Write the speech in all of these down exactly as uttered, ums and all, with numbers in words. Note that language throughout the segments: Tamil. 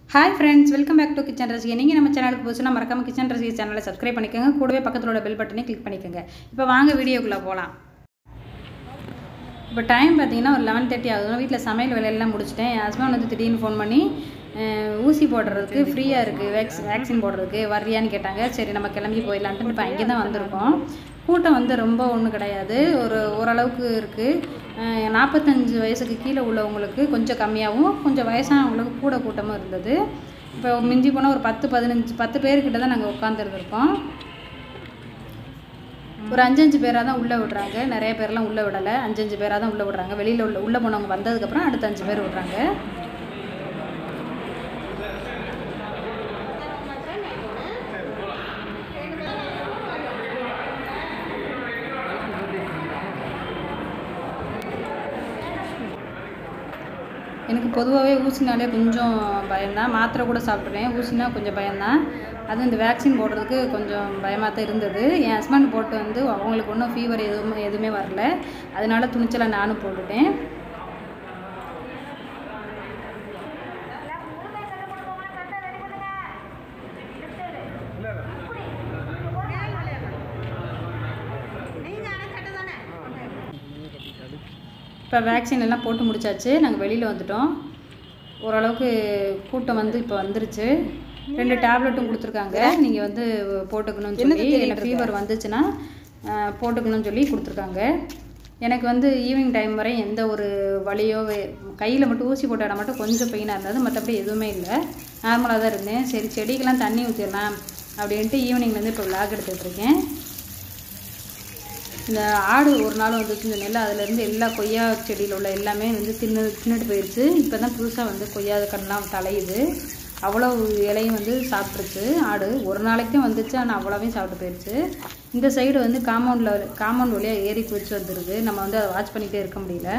Hi friends, welcome back to Kitchen Recipe. நீங்க நம்ம சேனலுக்கு புதுசுனா மறக்காம Kitchen Recipe சேனலை Subscribe பண்ணிக்கங்க. கூடவே பக்கத்துல உள்ள பெல் பட்டனை கிளிக் பண்ணிக்கங்க. இப்போ வாங்க வீடியோக்குள்ள போலாம். இப்போ டைம் பாத்தீங்கன்னா ஒரு eleven thirty ஆகுது. வீட்ல சமையல் வேலை எல்லாம் முடிச்சிட்டேன். என் ஹஸ்பண்ட் வந்து திடீர்னு ஃபோன் பண்ணி ஊசி போடுறதுக்கு ஃப்ரீயா இருக்கு, வேக்சின் போடுறதுக்கு வர்றியான்னு கேட்டாங்க. சரி நம்ம கிளம்பி போயிடலாம்னு இப்போ அங்கே தான் வந்திருக்கோம். கூட்டம் வந்து ரொம்ப ஒன்றும் கிடையாது, ஒரு ஓரளவுக்கு இருக்குது. நாற்பத்தஞ்சு வயசுக்கு கீழே உள்ளவங்களுக்கு கொஞ்சம் கம்மியாகவும் கொஞ்சம் வயசானவங்களுக்கு கூட கூட்டமும் இருந்தது. இப்போ மிஞ்சி போனால் ஒரு பத்து பதினஞ்சு பத்து பேர்கிட்ட தான் நாங்கள் உட்காந்துருந்துருக்கோம். ஒரு அஞ்சஞ்சு பேராக தான் உள்ளே விடுறாங்க, நிறைய பேர்லாம் உள்ளே விடலை. அஞ்சஞ்சு பேராக தான் உள்ளே விடுறாங்க. வெளியில் உள்ள உள்ளே போனவங்க வந்ததுக்கப்புறம் அடுத்த அஞ்சு பேர் விடுறாங்க. எனக்கு பொதுவாகவே ஊசினாலே கொஞ்சம் பயம்தான். மாத்திரை கூட சாப்பிட்றேன், ஊசினா கொஞ்சம் பயம்தான். அதுவும் இந்த வேக்சின் போடுறதுக்கு கொஞ்சம் பயமாக தான் இருந்தது. என் ஹஸ்பண்ட் போட்டு வந்து அவங்களுக்கு ஒன்றும் ஃபீவர் எதுவுமே எதுவுமே வரல, அதனால துணிச்சலாக நானும் போட்டுட்டேன். இப்போ வேக்சின் எல்லாம் போட்டு முடிச்சாச்சு, நாங்கள் வெளியில் வந்துட்டோம். ஓரளவுக்கு கூட்டம் வந்து இப்போ வந்துருச்சு. ரெண்டு டேப்லெட்டும் கொடுத்துருக்காங்க, நீங்கள் வந்து போட்டுக்கணும்னு சொல்லி. எனக்கு ஃபீவர் வந்துச்சுன்னா போட்டுக்கணும்னு சொல்லி கொடுத்துருக்காங்க. எனக்கு வந்து ஈவினிங் டைம் வரை எந்த ஒரு வலியோ, கையில் மட்டும் ஊசி போட்ட இடம் மட்டும் கொஞ்சம் பெயினாக இருந்தது, மற்றபடி எதுவுமே இல்லை, நார்மலாக தான் இருந்தேன். சரி செடிக்கெல்லாம் தண்ணி ஊற்றிடலாம் அப்படின்ட்டு ஈவினிங்லேருந்து இப்போ விளாக் எடுத்துகிட்ருக்கேன். இந்த ஆடு ஒரு நாள் வந்துச்சு இந்த நெல், அதுலேருந்து எல்லா கொய்யா செடியில் உள்ள எல்லாமே வந்து தின்னு தின்னுட்டு போயிடுச்சு. இப்போ தான் புதுசாக வந்து கொய்யா கண்ணெலாம் தலையுது. அவ்வளோ இலையும் வந்து சாப்பிட்ருச்சு ஆடு. ஒரு நாளைக்கு தான் வந்துச்சு, ஆனால் அவ்வளோவையும் சாப்பிட்டு போயிடுச்சு. இந்த சைடு வந்து காம்பவுண்டில் காம்பவுண்ட் வழியாக ஏறி குதிச்சு வந்துடுது. நம்ம வந்து அதை வாட்ச் பண்ணிகிட்டே இருக்க முடியல.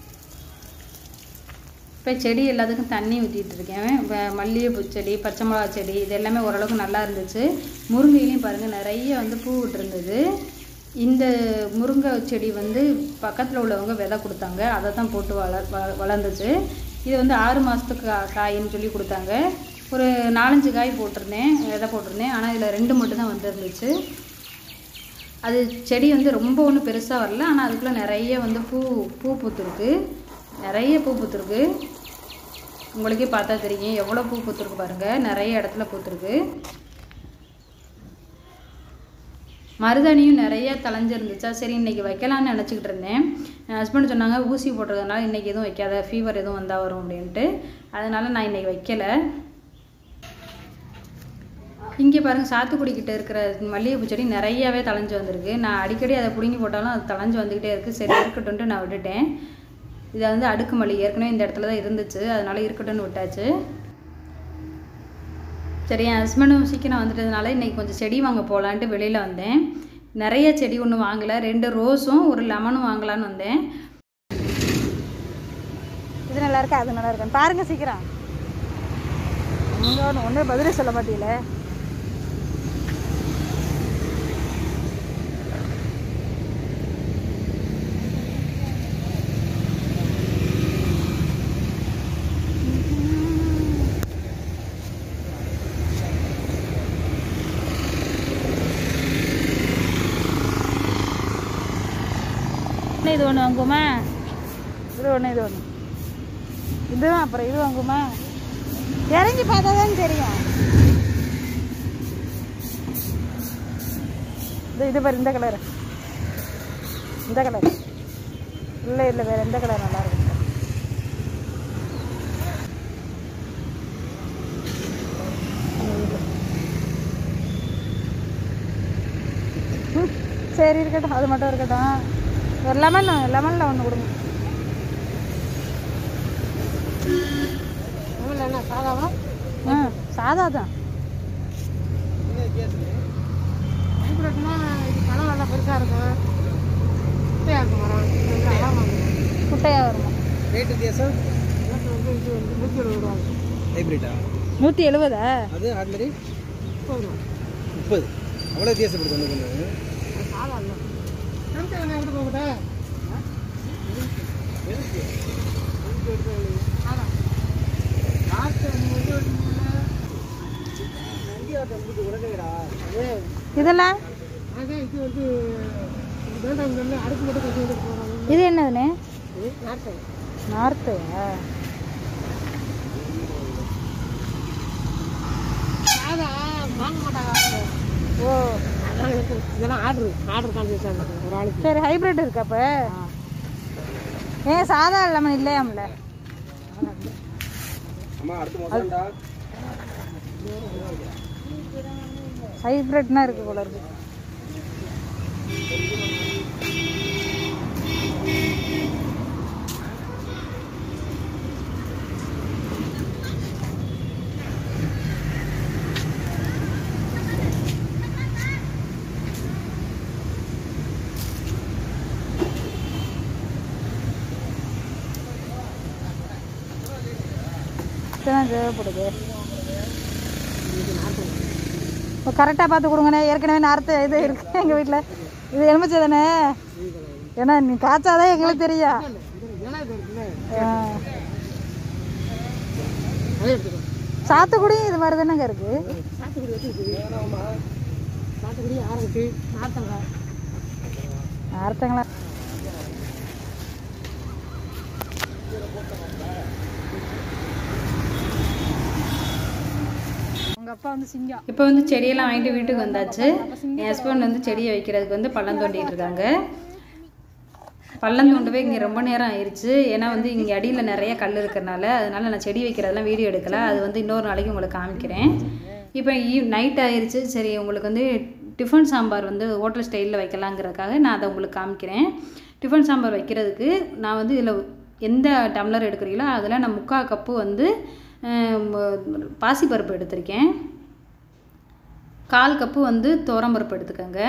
இப்போ செடி எல்லாத்துக்கும் தண்ணி ஊற்றிட்டு இருக்கேன். மல்லிகைப்பூ செடி, பச்சை மிளகா செடி, இது எல்லாமே ஓரளவுக்கு நல்லா இருந்துச்சு. முருங்கையிலையும் பாருங்கள் நிறைய வந்து பூ விட்டுருந்தது. இந்த முருங்கை செடி வந்து பக்கத்தில் உள்ளவங்க விதை கொடுத்தாங்க, அதை தான் போட்டு வளர் வளர்ந்துச்சு. இது வந்து ஆறு மாதத்துக்கு காயின்னு சொல்லி கொடுத்தாங்க. ஒரு நாலஞ்சு காய் போட்டிருந்தேன், விதை போட்டிருந்தேன், ஆனால் இதில் ரெண்டு மட்டும் தான் வந்துருந்துச்சு. அது செடி வந்து ரொம்ப ஒன்றும் பெருசாக வரல, ஆனால் அதுக்குள்ளே நிறைய வந்து பூ பூ பூத்துருக்கு, நிறைய பூ பூத்துருக்கு. உங்களுக்கே பார்த்தா தெரியும் எவ்வளோ பூ பூத்துருக்கு பாருங்கள், நிறைய இடத்துல பூத்துருக்கு. மருதாணியும் நிறைய தலைஞ்சிருந்துச்சா, சரி இன்றைக்கி வைக்கலான்னு நினச்சிக்கிட்டு இருந்தேன். என் ஹஸ்பண்ட் சொன்னாங்க ஊசி போடுறதுனால இன்றைக்கி எதுவும் வைக்காத, ஃபீவர் எதுவும் வந்தால் வரும் அப்படின்ட்டு. அதனால் நான் இன்றைக்கி வைக்கலை. இங்கே பாருங்கள் சாத்துக்குடிக்கிட்ட இருக்கிற மல்லிகைப்பூ செடி நிறையாவே தலைஞ்சு வந்திருக்கு. நான் அடிக்கடி அதை பிடுங்கி போட்டாலும் அது தலைஞ்சு வந்துக்கிட்டே இருக்குது. சரி இருக்கட்டும்ன்ட்டு நான் விட்டுட்டேன். இதை வந்து அடுக்கு மல்லி ஏற்கனவே இந்த இடத்துல தான் இருந்துச்சு, அதனால் இருக்கட்டும்னு விட்டாச்சு. சரி என் ஹஸ்பண்டும் சீக்கிரம் வந்துட்டதுனால இன்றைக்கி கொஞ்சம் செடி வாங்க போகலான்ட்டு வெளியில் வந்தேன். நிறைய செடி ஒன்றும் வாங்கலை, ரெண்டு ரோஸும் ஒரு லெமனும் வாங்கலான்னு வந்தேன். இது நல்லா இருக்கா, அது நல்லா இருக்கா பாருங்கள் சீக்கிரம். நீங்கள் ஒன்று ஒன்றே பதிலே சொல்ல மாட்டீங்களே. இது ஒன்று வாங்குமா, இது ஒன்று இது ஒன்று இதுதான், அப்புறம் இது வாங்குமா. இறங்கி பார்த்தா தான் தெரியும். இது இது பாரு, இந்த கலர், இந்த கலர் இல்லை இல்லை வேறு எந்த கலர் நல்லா இருக்கும். சரி இருக்கட்டும், அது மட்டும் இருக்கட்டும். ஒரு லெமன் லெமனில் ஒன்று கொடுங்க. என்ன சாதாவா? ஆ சாதா தான். இது பழம் நல்லா பெருசாக இருக்கும், குட்டையாக இருக்கும் மரம், குட்டையாக வருமா. ரேட் வித்தியாசம் நூற்றி எழுபது ரூபா. ஹைப்ரிட்டா நூற்றி எழுபதா? அது ஆர்டினரி முப்பது. அவ்வளோ வித்தியாசப்படுது. சாதா இல்லை எப்படி போகட்டா Hasta el momento இதெல்லாம் இது என்னதுண்ணே? நார்த்தையா? ஓ இதெல்லாம் ஆர்டர் ஆர்டர் காமிச்சாங்க ஒரு ஆளுக்கு. சரி, ஹைப்ரிட் இருக்கு அப்போ? ஏன் சாதா லெமன் இல்லையாம்ல? ஹைப்ரிட்னா இருக்கு போல இருக்கு. தான் தேவைப்படுது. இப்போ கரெக்டாக பார்த்து கொடுங்கண்ணே. ஏற்கனவே நார்த்து இது இருக்குது எங்கள் வீட்டில். இது எலுமிச்சை தானே? ஏன்னா நீ காய்ச்சாதான் எங்களுக்கு தெரியும். சாத்துக்குடியும் இது மாதிரி தானேங்க இருக்கு? நார்த்தங்களா? அப்பா வந்து சிங்கம். இப்போ வந்து செடியெல்லாம் வாங்கிட்டு வீட்டுக்கு வந்தாச்சு. என் ஹஸ்பண்ட் வந்து செடியை வைக்கிறதுக்கு வந்து பள்ளம் தோண்டிட்டு இருக்காங்க. பள்ளம் தோண்டவே இங்கே ரொம்ப நேரம் ஆயிடுச்சு. ஏன்னா வந்து இங்கே அடியில் நிறைய கல் இருக்கிறனால அதனால நான் செடி வைக்கிறதெல்லாம் வீடியோ எடுக்கலை. அது வந்து இன்னொரு நாளைக்கு உங்களுக்கு காமிக்கிறேன். இப்போ ஈ நைட் ஆயிடுச்சு. சரி, உங்களுக்கு வந்து டிஃபன் சாம்பார் வந்து ஹோட்டல் ஸ்டைலில் வைக்கலாங்கிறதுக்காக நான் அதை உங்களுக்கு காமிக்கிறேன். டிஃபன் சாம்பார் வைக்கிறதுக்கு நான் வந்து இதில் எந்த டம்ளர் எடுக்கிறீங்களோ அதில் நான் முக்கால் கப்பு வந்து பாசிப்பருப்பு எடுத்திருக்கேன். கால் கப்பு வந்து துவரம்பருப்பு எடுத்துக்கோங்க.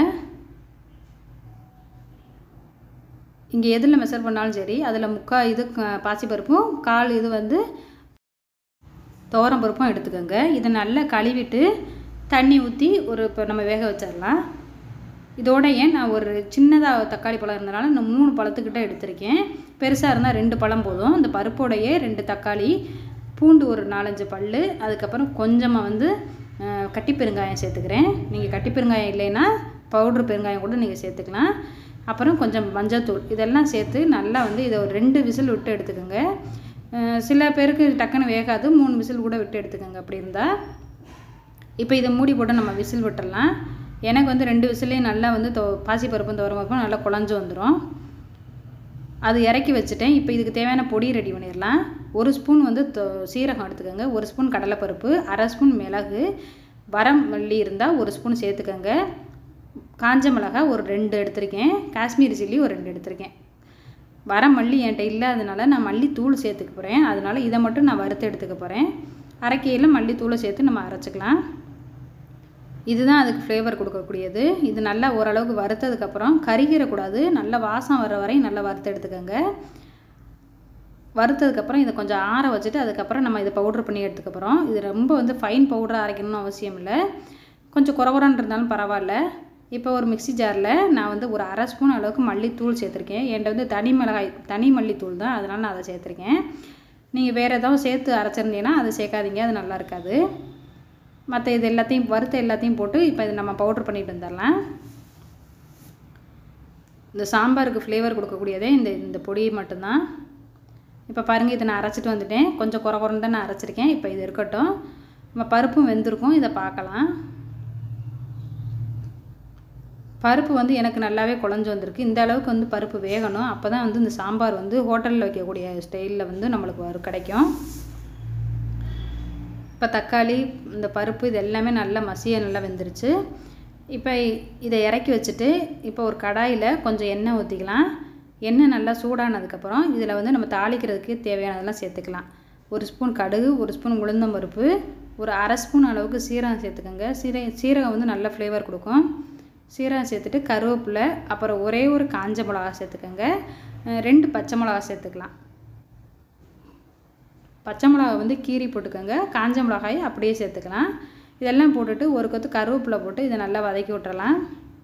இங்கே எதில் மெஷர் பண்ணாலும் சரி, அதில் முக்கால் இது பாசிப்பருப்பும் கால் இது வந்து துவரம்பருப்பும் எடுத்துக்கோங்க. இதை நல்லா கழுவிட்டு தண்ணி ஊற்றி ஒரு இப்போ நம்ம வேக வச்சிடலாம். இதோட ஏன் நான் ஒரு சின்னதாக தக்காளி பழம் இருந்தனால நான் மூணு பழத்துக்கிட்ட எடுத்திருக்கேன். பெருசாக இருந்தால் ரெண்டு பழம் போதும். இந்த பருப்போடையே ரெண்டு தக்காளி, பூண்டு ஒரு நாலஞ்சு பல், அதுக்கப்புறம் கொஞ்சமாக வந்து கட்டி பெருங்காயம் சேர்த்துக்கிறேன். நீங்கள் கட்டி பெருங்காயம் இல்லைன்னா பவுட்ரு பெருங்காயம் கூட நீங்கள் சேர்த்துக்கலாம். அப்புறம் கொஞ்சம் மஞ்சத்தூள், இதெல்லாம் சேர்த்து நல்லா வந்து இதை ஒரு ரெண்டு விசில் விட்டு எடுத்துக்கோங்க. சில பேருக்கு டக்குன்னு வேகாது, மூணு விசில் கூட விட்டு எடுத்துக்கோங்க அப்படி இருந்தால். இப்போ இதை மூடி போட்டு நம்ம விசில் விட்டுடலாம். எனக்கு வந்து ரெண்டு விசிலையும் நல்லா வந்து தோ பாசிப்பருப்பும் துவரம்பருப்பும் நல்லா குழஞ்சு வந்துடும். அது இறக்கி வச்சுட்டேன். இப்போ இதுக்கு தேவையான பொடி ரெடி பண்ணிடலாம். ஒரு ஸ்பூன் வந்து சீரகம் எடுத்துக்கோங்க, ஒரு ஸ்பூன் கடலைப்பருப்பு, அரை ஸ்பூன் மிளகு, வரம் மல்லி இருந்தால் ஒரு ஸ்பூன் சேர்த்துக்கோங்க. காஞ்ச மிளகாய் ஒரு ரெண்டு எடுத்திருக்கேன், காஷ்மீரி சில்லி ஒரு ரெண்டு எடுத்திருக்கேன். வரம் மல்லி என்கிட்ட இல்லாதனால நான் மல்லித்தூள் சேர்த்துக்க போகிறேன். அதனால் இதை மட்டும் நான் வறுத்து எடுத்துக்க போகிறேன். அரைக்கையில் மல்லித்தூளை சேர்த்து நம்ம அரைச்சிக்கலாம். இதுதான் அதுக்கு ஃப்ளேவர் கொடுக்கக்கூடியது. இது நல்லா ஓரளவுக்கு வறுத்ததுக்கப்புறம் கருகிடக்கூடாது, நல்லா வாசம் வர வரையும் நல்லா வறுத்து எடுத்துக்கோங்க. வறுத்ததுக்கப்புறம் இதை கொஞ்சம் ஆற வச்சுட்டு அதுக்கப்புறம் நம்ம இதை பவுட்ரு பண்ணி எடுத்துக்கப்புறம். இது ரொம்ப வந்து ஃபைன் பவுடராக அரைக்கணும்னு அவசியம் இல்லை, கொஞ்சம் குறகுறான்னு இருந்தாலும் பரவாயில்ல. இப்போ ஒரு மிக்சி ஜாரில் நான் வந்து ஒரு அரை ஸ்பூன் அளவுக்கு மல்லித்தூள் சேர்த்துருக்கேன். என்கிட்ட வந்து தனி மிளகாய் தனி மல்லித்தூள் தான், அதனால் நான் அதை சேர்த்துருக்கேன். நீங்கள் வேறு ஏதாவது சேர்த்து அரைச்சிருந்தீங்கன்னா அதை சேர்க்காதீங்க, அது நல்லா இருக்காது. மற்ற இது எல்லாத்தையும் வறுத்த எல்லாத்தையும் போட்டு இப்போ இது நம்ம பவுட்ரு பண்ணிட்டு வந்துடலாம். இந்த சாம்பாருக்கு ஃப்ளேவர் கொடுக்கக்கூடியதே இந்த இந்த பொடி மட்டும்தான். இப்போ பாருங்கள், இதை நான் அரைச்சிட்டு வந்துட்டேன். கொஞ்சம் குறை குறைன்னு தான் நான் அரைச்சிருக்கேன். இப்போ இது இருக்கட்டும். நம்ம பருப்பும் வெந்திருக்கும், இதை பார்க்கலாம். பருப்பு வந்து எனக்கு நல்லாவே குழஞ்சி வந்திருக்கு. இந்த அளவுக்கு வந்து பருப்பு வேகணும். அப்போ தான் வந்து இந்த சாம்பார் வந்து ஹோட்டலில் வைக்கக்கூடிய ஸ்டைலில் வந்து நம்மளுக்கு வரும் கிடைக்கும். இப்போ தக்காளி, இந்த பருப்பு இது எல்லாமே நல்லா மசிய நல்லா வெந்துருச்சு. இப்போ இதை இறக்கி வச்சுட்டு இப்போ ஒரு கடாயில் கொஞ்சம் எண்ணெய் ஊற்றிக்கலாம். எண்ணெய் நல்லா சூடானதுக்கப்புறம் இதில் வந்து நம்ம தாளிக்கிறதுக்கு தேவையானதெல்லாம் சேர்த்துக்கலாம். ஒரு ஸ்பூன் கடுகு, ஒரு ஸ்பூன் உளுந்தம்பருப்பு, ஒரு அரை ஸ்பூன் அளவுக்கு சீரகம் சேர்த்துக்கோங்க. சீர சீரகம் வந்து நல்ல ஃப்ளேவர் கொடுக்கும். சீரகம் சேர்த்துட்டு கருவேப்பிலை, அப்புறம் ஒரே ஒரு காஞ்ச மிளகா சேர்த்துக்கோங்க. ரெண்டு பச்சை மிளகா சேர்த்துக்கலாம். பச்சை மிளகா வந்து கீரி போட்டுக்கோங்க, காஞ்ச மிளகாய் அப்படியே சேர்த்துக்கலாம். இதெல்லாம் போட்டுட்டு ஒரு கொத்து கருவேப்பிலை போட்டு இதை நல்லா வதக்கி விட்டுறலாம்.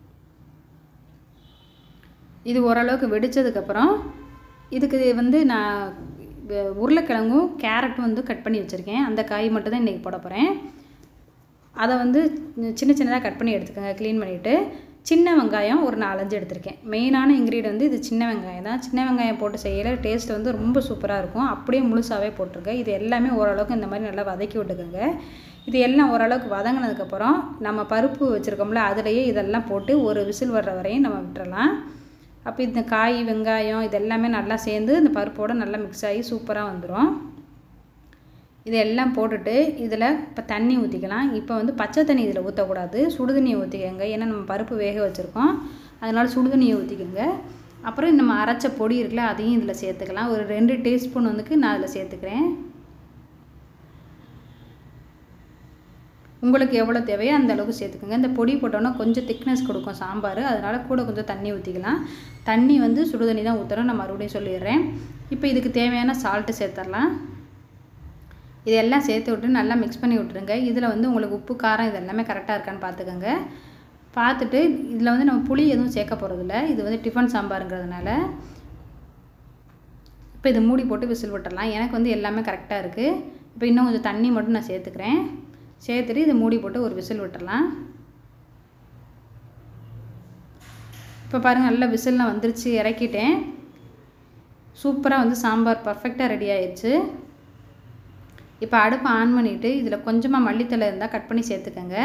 இது ஓரளவுக்கு வெடித்ததுக்கப்புறம் இதுக்கு வந்து நான் உருளைக்கிழங்கும் கேரட்டும் வந்து கட் பண்ணி வச்சுருக்கேன். அந்த காய் மட்டும் தான் இன்றைக்கி போட போகிறேன். அதை வந்து சின்ன சின்னதாக கட் பண்ணி எடுத்துக்கோங்க. க்ளீன் பண்ணிவிட்டு சின்ன வெங்காயம் ஒரு நாலஞ்சு எடுத்திருக்கேன். மெயினான இன்க்ரீடியன்ட் வந்து இது சின்ன வெங்காயம் தான். சின்ன வெங்காயம் போட்டு செய்யல டேஸ்ட் வந்து ரொம்ப சூப்பராக இருக்கும். அப்படியே முழுசாகவே போட்டிருங்க. இது எல்லாமே ஓரளவுக்கு இந்த மாதிரி நல்லா வதக்கி விட்டுக்கோங்க. இது எல்லாம் ஓரளவுக்கு வதங்கினதுக்கப்புறம் நம்ம பருப்பு வச்சுருக்கோம்ல அதுலேயே இதெல்லாம் போட்டு ஒரு விசில் வர்ற வரையும் நம்ம விட்டுறலாம். அப்போ இந்த காய் வெங்காயம் இது எல்லாமே நல்லா சேர்ந்து இந்த பருப்போடு நல்லா மிக்ஸ் ஆகி சூப்பராக வந்துடும். இதெல்லாம் போட்டுட்டு இதில் இப்போ தண்ணி ஊற்றிக்கலாம். இப்போ வந்து பச்சை தண்ணி இதில் ஊற்றக்கூடாது, சுடுதண்ணியை ஊற்றிக்கோங்க. ஏன்னா நம்ம பருப்பு வேக வச்சுருக்கோம், அதனால் சுடுதண்ணியை ஊற்றிக்கோங்க. அப்புறம் நம்ம அரைச்ச பொடி இருக்குல்ல அதையும் இதில் சேர்த்துக்கலாம். ஒரு ரெண்டு டீஸ்பூன் வந்துக்கு நான் அதில் சேர்த்துக்கிறேன். உங்களுக்கு எவ்வளோ தேவையோ அந்த அளவுக்கு சேர்த்துக்கோங்க. இந்த பொடி போட்டோன்னா கொஞ்சம் திக்னஸ் கொடுக்கும் சாம்பார், அதனால் கூட கொஞ்சம் தண்ணி ஊற்றிக்கலாம். தண்ணி வந்து சுடுதண்ணி தான் ஊற்றணும், நான் மறுபடியும் சொல்லிடுறேன். இப்போ இதுக்கு தேவையான சால்ட்டு சேர்த்துடலாம். இதெல்லாம் சேர்த்து விட்டு நல்லா மிக்ஸ் பண்ணி விட்டுருங்க. இதில் வந்து உங்களுக்கு உப்பு காரம் இது எல்லாமே கரெக்டாக இருக்கான்னு பார்த்துக்கோங்க. பார்த்துட்டு இதில் வந்து நம்ம புளி எதுவும் சேர்க்க போகிறதில்ல, இது வந்து டிஃபன் சாம்பாருங்கிறதுனால. இப்போ இதை மூடி போட்டு விசில் விட்டுடலாம். எனக்கு வந்து எல்லாமே கரெக்டாக இருக்குது. இப்போ இன்னும் கொஞ்சம் தண்ணி மட்டும் நான் சேர்த்துக்கிறேன். சேர்த்துட்டு இதை மூடி போட்டு ஒரு விசில் விட்டுடலாம். இப்போ பாருங்கள் நல்லா விசில்லாம் வந்துருச்சு, இறக்கிட்டேன். சூப்பராக வந்து சாம்பார் பர்ஃபெக்டாக ரெடி ஆயிடுச்சு. இப்போ அடுப்பை ஆன் பண்ணிவிட்டு இதில் கொஞ்சமாக மல்லித்தலை இருந்தால் கட் பண்ணி சேர்த்துக்கோங்க.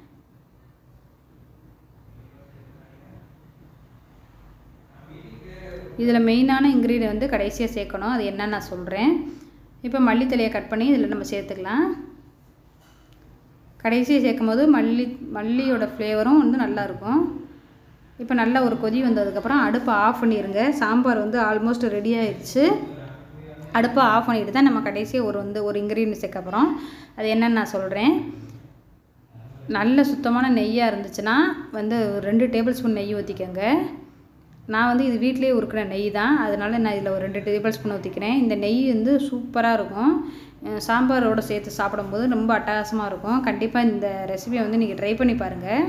இதில் மெயினான இன்க்ரீடியன்ட் வந்து கடைசியாக சேர்க்கணும், அது என்னன்னு நான் சொல்கிறேன். இப்போ மல்லித்தலையை கட் பண்ணி இதில் நம்ம சேர்த்துக்கலாம். கடைசியாக சேர்க்கும் போது மல்லி மல்லியோட ஃப்ளேவரும் வந்து நல்லாயிருக்கும். இப்போ நல்லா ஒரு கொதி வந்ததுக்கப்புறம் அடுப்பை ஆஃப் பண்ணிடுங்க. சாம்பார் வந்து ஆல்மோஸ்ட் ரெடி ஆயிடுச்சு. அடுப்பை ஆஃப் பண்ணிட்டு தான் நம்ம கடைசியாக ஒரு வந்து ஒரு இன்க்ரீடியன்ட் சேர்க்க போகிறோம், அது என்னன்னு நான் சொல்கிறேன். நல்ல சுத்தமான நெய்யாக இருந்துச்சுன்னா வந்து ரெண்டு டேபிள் ஸ்பூன் நெய் ஊற்றிக்கோங்க. நான் வந்து இது வீட்டிலேயே உருக்கிற நெய் தான், அதனால் நான் இதில் ஒரு ரெண்டு டேபிள் ஸ்பூன் ஊற்றிக்கிறேன். இந்த நெய் வந்து சூப்பராக இருக்கும், சாம்பாரோடு சேர்த்து சாப்பிடும்போது ரொம்ப அட்டகாசமாக இருக்கும். கண்டிப்பாக இந்த ரெசிபியை வந்து நீங்கள் ட்ரை பண்ணி பாருங்கள்.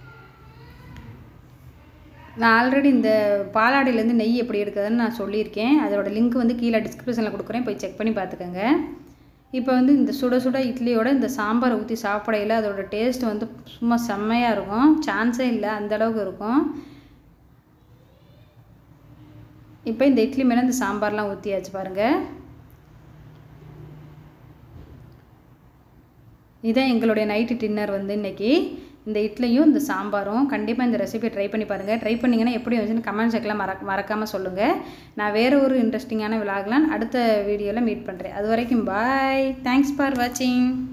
நான் ஆல்ரெடி இந்த பாலாடையிலேருந்து நெய் எப்படி எடுக்கிறதுன்னு நான் சொல்லியிருக்கேன், அதோட லிங்க் வந்து கீழே டிஸ்கிரிப்ஷனில் கொடுக்குறேன், போய் செக் பண்ணி பார்த்துக்கோங்க. இப்போ வந்து இந்த சுட சுட இட்லியோட இந்த சாம்பாரை ஊற்றி சாப்பிடையில் அதோட டேஸ்ட் வந்து சும்மா செம்மையாக இருக்கும், சான்ஸே இல்லை அந்தளவுக்கு இருக்கும். இப்போ இந்த இட்லி மேலே இந்த சாம்பார்லாம் ஊற்றியாச்சு பாருங்கள். இதான் எங்களுடைய நைட்டு டின்னர் வந்து இன்றைக்கி, இந்த இட்லியும் இந்த சாம்பாரும். கண்டிப்பாக இந்த ரெசிபியை ட்ரை பண்ணி பாருங்கள். ட்ரை பண்ணிங்கன்னா எப்படி வந்துச்சுன்னு கமெண்ட் செக்லாம் மறக்க மறக்காமல் சொல்லுங்கள். நான் வேறு ஒரு இன்ட்ரெஸ்டிங்கான விலாக்லாம் அடுத்த வீடியோவில் மீட் பண்ணுறேன். அது வரைக்கும் பாய். தேங்க்ஸ் ஃபார் வாட்சிங்.